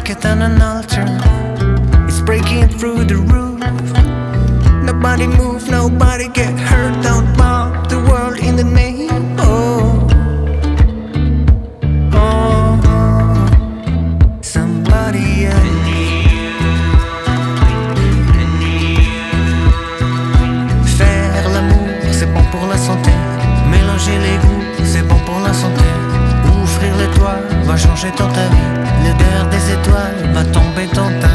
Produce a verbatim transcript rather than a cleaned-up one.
it on an altar. It's breaking through the roof. Nobody move, nobody get hurt. Don't mock the world in the name. Oh, oh, oh. Somebody else. Faire l'amour, c'est bon pour la santé. Mélanger les goûts, c'est bon pour la santé. Ouvrir les toits va changer dans ta vie. L'odeur des étoiles va tomber dans ta